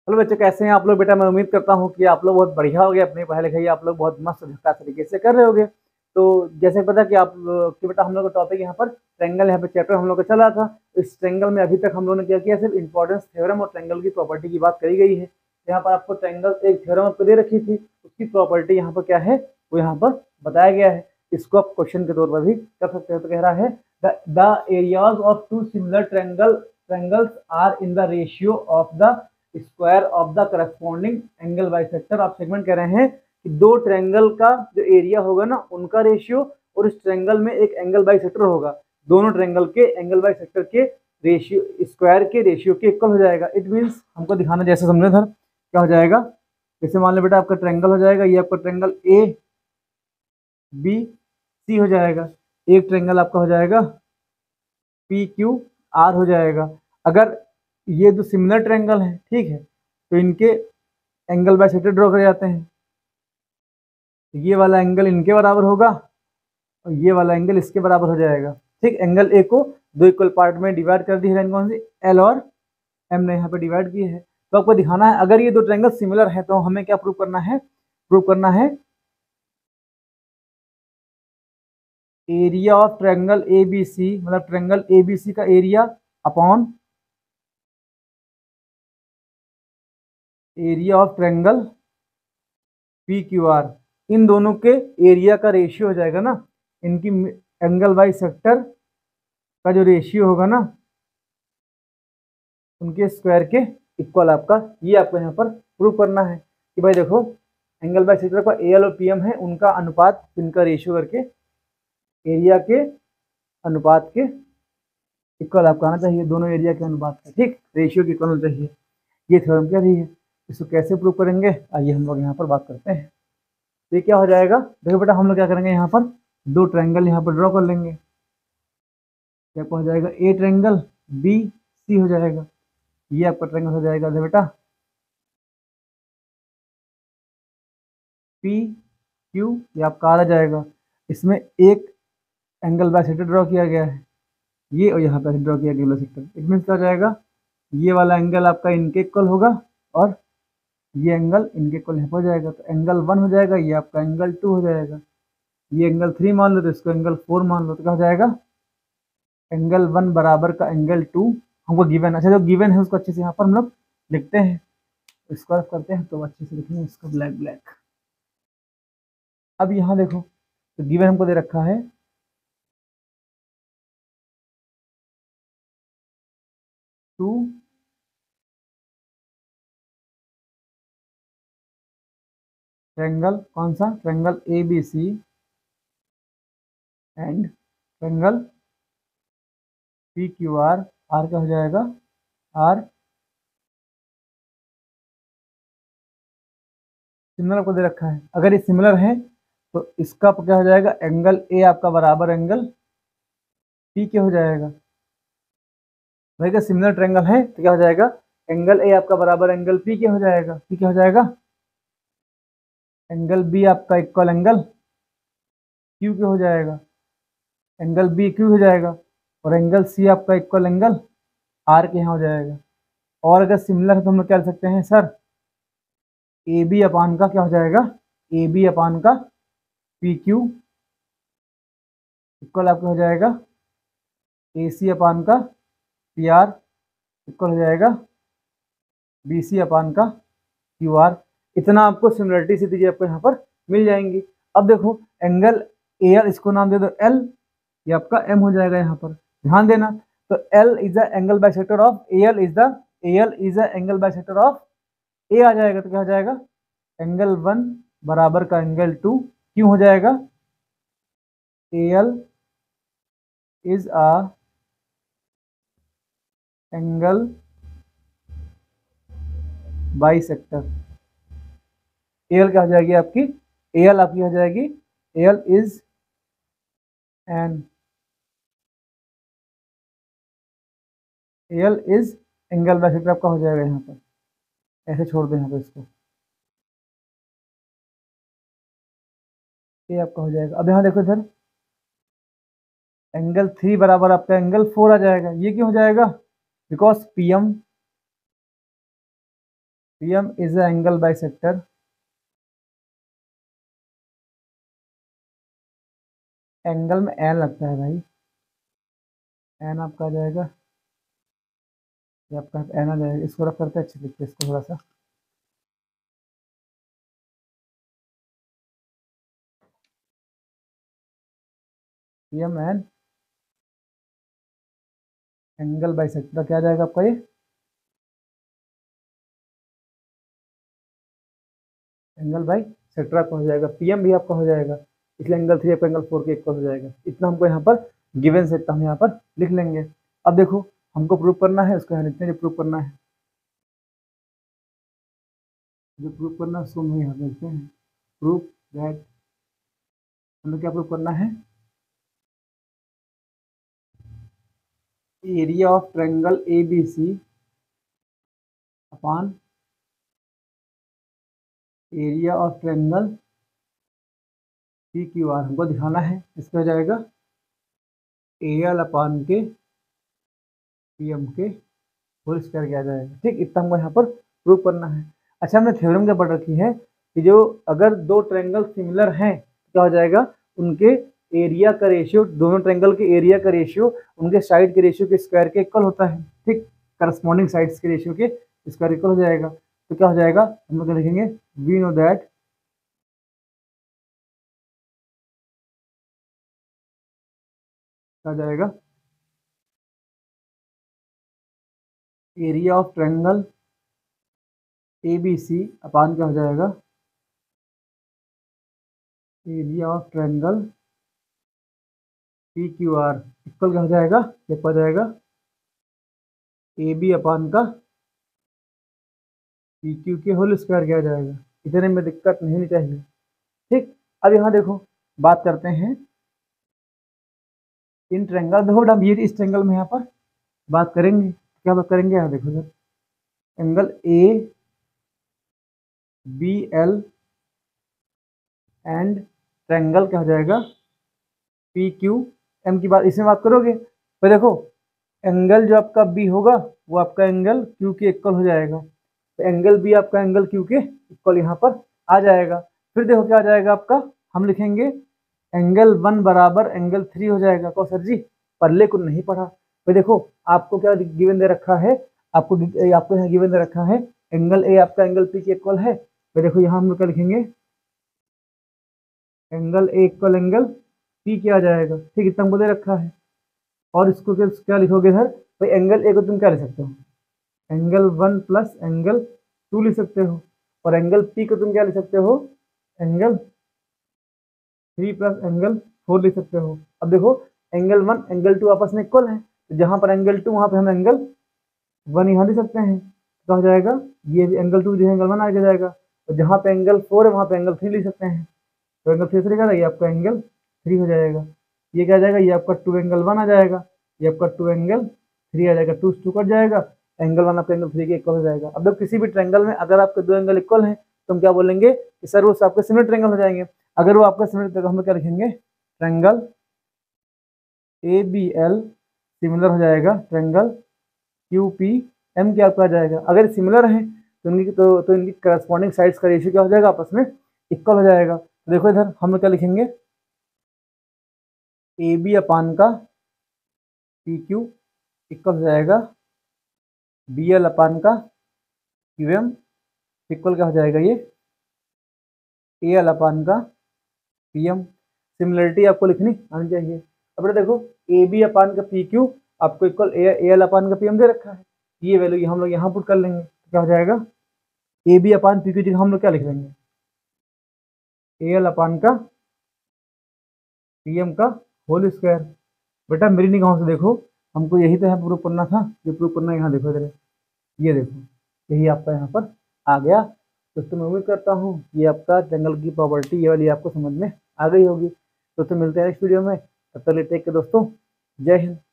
Hello बच्चों, कैसे हैं आप लोग? बेटा मैं उम्मीद करता हूँ कि आप लोग बहुत बढ़िया हो गए, अपनी पढ़ाई लिखाई आप लोग बहुत मस्त झकास तरीके से कर रहे होगे। तो जैसे पता कि आप कि बेटा हम लोग का टॉपिक यहाँ पर ट्रायंगल, यहाँ पे चैप्टर हम लोग का चला था। इस ट्रायंगल में अभी तक हम लोगों ने क्या किया, सिर्फ इंपॉर्टेंस थ्योरम और ट्रायंगल की प्रॉपर्टी की बात करी गई है। यहाँ पर आपको ट्रायंगल एक थ्योरम आपको दे रखी थी, उसकी प्रॉपर्टी यहाँ पर क्या है वो यहाँ पर बताया गया है। इसको आप क्वेश्चन के तौर पर भी कर सकते हो। तो कह रहा है the areas of two similar triangles are in the ratio of the square of the corresponding angle bisector. आप सेगमेंट कह रहे हैं कि दो ट्रायंगल का जो एरिया होगा ना उनका रेशियो, और इस ट्रायंगल में एक एंगल बाइसेक्टर होगा, दोनों ट्रायंगल के एंगल बाइसेक्टर के रेशियो स्क्वायर के रेशियो के इक्वल हो जाएगा। इट मीन्स हमको दिखाना, जैसे समझे सर क्या हो जाएगा, जैसे मान लो बेटा आपका ट्रायंगल हो जाएगा, ये आपका ट्रायंगल ए बी सी हो जाएगा, एक ट्रायंगल आपका हो जाएगा पी क्यू आर हो जाएगा। अगर ये दो सिमिलर ट्रायंगल हैं, ठीक है, तो इनके एंगल बाइसेक्टर ड्रॉ कर जाते हैं। ये वाला एंगल इनके बराबर होगा और ये वाला एंगल इसके बराबर हो जाएगा। ठीक, एंगल ए को दो इक्वल पार्ट में डिवाइड कर दी है, कौन सी, एल और एम ने यहाँ पे डिवाइड की है। तो आपको दिखाना है अगर ये दो ट्रायंगल सिमिलर है तो हमें क्या प्रूव करना है, प्रूव करना है area of triangle A B C, मतलब ट्रायंगल ए बी सी का area upon area of triangle P Q R, इन दोनों के एरिया का रेशियो हो जाएगा ना, इनकी एंगल बाई सेक्टर का जो रेशियो होगा ना उनके स्क्वायर के इक्वल आपका, ये आपको यहाँ पर प्रूव करना है कि भाई देखो एंगल बाई सेक्टर का ए एल और पी एम है, उनका अनुपात, इनका रेशियो करके एरिया के अनुपात के इक्वल आपका आना चाहिए, दोनों एरिया के अनुपात का, ठीक, रेशियो के इक्वल होना चाहिए। ये थ्योरम कह रही है। इसको कैसे प्रूव करेंगे, आइए हम लोग यहाँ पर बात करते हैं। तो ये क्या हो जाएगा, देखो बेटा हम लोग क्या करेंगे, यहाँ पर दो ट्रायंगल यहाँ पर ड्रॉ कर लेंगे। क्या हो जाएगा, ए ट्रायंगल बी सी हो जाएगा, ये आपका ट्रायंगल हो जाएगा बेटा पी क्यू, ये आपका आ जाएगा। इसमें एक एंगल बाइसेक्टर ड्रॉ किया गया है, ये और यहाँ पर ड्रॉ किया गया बाइसेक्टर। इट मीन्स क्या हो जाएगा, ये वाला एंगल आपका इनके इक्वल होगा और ये एंगल इनके इक्वल हो जाएगा। तो एंगल 1 हो जाएगा, ये आपका एंगल 2 हो जाएगा। ये एंगल 3 मान लो तो इसको एंगल 4 मान लो, तो क्या हो जाएगा, एंगल 1 बराबर का एंगल 2 हमको गिवन। अच्छा, जो गिवन है उसको अच्छे से यहाँ पर हम लोग लिखते हैं, स्क्वायर करते हैं तो अच्छे से लिखेंगे इसको, ब्लैक ब्लैक। अब यहाँ देखो, तो गिवन हमको दे रखा है 2 ट्रायंगल, कौन सा, triangle A B C and triangle P Q R. R क्या हो जाएगा, आर सिमिलर आपको दे रखा है। अगर ये सिमिलर है तो इसका क्या हो जाएगा, एंगल ए आपका बराबर एंगल पी के हो जाएगा। भाई का सिमिलर ट्रायंगल है तो क्या हो जाएगा, एंगल ए आपका बराबर एंगल पी के हो जाएगा। पी क्या हो जाएगा, एंगल बी आपका इक्वल एंगल क्यू के हो जाएगा, एंगल बी क्यू हो जाएगा, और एंगल सी आपका इक्वल एंगल आर के यहाँ हो जाएगा। और अगर सिमिलर है तो हम लोग क्या लिख सकते हैं सर, ए बी अपान का क्या हो जाएगा, ए बी अपान का पी क्यू इक्वल आपका हो जाएगा ए सी अपान का पी आर इक्वल हो जाएगा बी सी अपान का क्यू आर। इतना आपको सिमिलरिटी से चीजें आपको यहाँ पर मिल जाएंगी। अब देखो एंगल ए एल, इसको नाम दे दो एल, ये आपका एम हो जाएगा यहाँ पर, ध्यान देना। तो L is the angle bisector of A L, is the angle bisector of A आ जाएगा। तो क्या हो जाएगा, एंगल 1 बराबर का एंगल 2 क्यों हो जाएगा, A L is a angle bisector. A L क्या हो जाएगी आपकी, ए एल आपकी हो जाएगी, A L is an A L is angle bisector आपका हो जाएगा यहाँ पर, ऐसे छोड़ दें यहाँ पर इसको, ये आपका हो जाएगा। अब यहाँ देखो इधर एंगल 3 बराबर आपका एंगल 4 आ जाएगा। ये क्यों हो जाएगा, because PM is a angle bisector. Angle में एन लगता है भाई, एन आपका आ जाएगा, ये आपका एन आ जाएगा। इसको रफ करते हैं, अच्छे लिखते हैं इसको थोड़ा सा। PM एन एंगल बाइसेक्टर क्या आ जाएगा आपका ये, एंगल बाई सेक्टर आपका हो जाएगा। PM भी आपका हो जाएगा, इसलिए एंगल 3 आपका एंगल 4 के इक्वल हो जाएगा। इतना हमको यहाँ पर गिवन से इतना हम यहाँ पर लिख लेंगे। अब देखो हमको प्रूव करना है, उसको यहाँ लिखते हैं जो प्रूव करना है, जो प्रूव करना है उसको हम यहाँ लिखते हैं। प्रूव दैट, हमें क्या प्रूव करना है, area of triangle ABC upon area of triangle PQR हमको दिखाना है। इसका हो जाएगा AL अपान के PM के होल स्क्वायर किया जाएगा। ठीक, इतना हमको यहाँ पर प्रूव करना है। अच्छा, हमने थ्योरम क्या पढ़ रखी है कि जो अगर दो ट्रायंगल सिमिलर हैं तो क्या हो जाएगा, उनके एरिया का रेशियो, दोनों ट्रायंगल के एरिया का रेशियो उनके साइड के रेशियो के स्क्वायर के इक्वल होता है। ठीक, करस्पॉन्डिंग साइड्स के रेशियो के स्क्वायर इक्वल हो जाएगा। तो क्या हो जाएगा, हम लोग क्या लिखेंगे, वी नो दैट क्या हो जाएगा, area of triangle ABC upon क्या हो जाएगा, area of triangle PQR equal क्या हो जाएगा, ये हो जाएगा AB अपान का PQ के होल स्क्वायर किया जाएगा। इतने में दिक्कत नहीं होनी चाहिए। ठीक, अब यहाँ देखो बात करते हैं इन ट्रायंगल, देखो हम ये इस ट्रायंगल में यहाँ पर बात करेंगे, क्या बात करेंगे, यहाँ देखो sir, angle ABL and triangle क्या हो जाएगा PQM की बात इसमें बात करोगे तो देखो एंगल जो आपका B होगा वो आपका एंगल Q के इक्वल हो जाएगा। तो एंगल B आपका एंगल Q के इक्वल यहाँ पर आ जाएगा। फिर देखो क्या आ जाएगा आपका, हम लिखेंगे एंगल 1 बराबर एंगल 3 हो जाएगा। कहो सर जी पहले को नहीं पढ़ा, तो देखो आपको क्या गिवन दे रखा है, आपको यहाँ गिवन दे रखा है एंगल A आपका एंगल P के इक्वल है। तो देखो यहाँ हम लोग क्या लिखेंगे, angle A equal angle P क्या आ जाएगा। ठीक, इतना हमको दे रखा है। और इसको क्या लिखोगे सर, भाई एंगल A को तुम क्या लिख सकते हो, एंगल 1 प्लस एंगल 2 लिख सकते हो, और एंगल P को तुम क्या लिख सकते हो, एंगल 3 प्लस एंगल 4 लिख सकते हो। अब देखो एंगल 1 एंगल 2 आपस में इक्वल है, तो जहाँ पर एंगल 2 वहाँ पे हम एंगल 1 यहाँ लिख सकते हैं। तो हो जाएगा ये एंगल 2 जो है एंगल 1 आ जाएगा, और जहाँ पे एंगल 4 है वहाँ पे एंगल 3 लिख सकते हैं। तो एंगल 3 से ये आपका एंगल 3 हो जाएगा। ये क्या आ जाएगा, ये आपका 2 एंगल 1 आ जाएगा, ये आपका 2 एंगल 3 आ जाएगा। 2 से 2 कट जाएगा, एंगल 1 आपका एंगल 3 के इक्वल हो जाएगा। अब जब किसी भी ट्रायंगल में अगर आपके दो एंगल इक्वल हैं तो हम क्या बोलेंगे कि सर वो आपके सिमिलर ट्रायंगल हो जाएंगे। अगर वो आपका सिमिलर तो हम क्या लिखेंगे, ट्रायंगल ABL सिमिलर हो जाएगा ट्रायंगल QPM क्या आपका आ जाएगा। अगर सिमिलर है तो इनकी करस्पॉन्डिंग साइड्स का रेशियो क्या हो जाएगा, आपस में इक्वल हो जाएगा। तो देखो इधर हम लोग क्या लिखेंगे, AB अपान का PQ इक्वल हो जाएगा BL अपान का QM इक्वल क्या हो जाएगा, ये AL अपान का PM। सिमिलरिटी आपको लिखनी आनी चाहिए। अब देखो AB अपान का PQ आपको इक्वल AL अपान का PM दे रखा है, ये वैल्यू हम लोग यहाँ पुट कर लेंगे। तो क्या हो जाएगा, AB अपान PQ जगह हम लोग क्या लिख लेंगे, AL अपान का PM का होल स्क्वायर। बेटा मेरी निगाहों से देखो, हमको यही तो यहाँ प्रूव करना था, जो प्रूव करना है यहाँ देखो इधर, ये देखो यही आपका यहाँ पर आ गया। दोस्तों मैं उम्मीद करता हूँ कि आपका ट्रायंगल की प्रॉपर्टी ये वाली आपको समझ में आ गई होगी। दोस्तों मिलते हैं नेक्स्ट वीडियो में, तब तक लेते हैं दोस्तों, जय हिंद।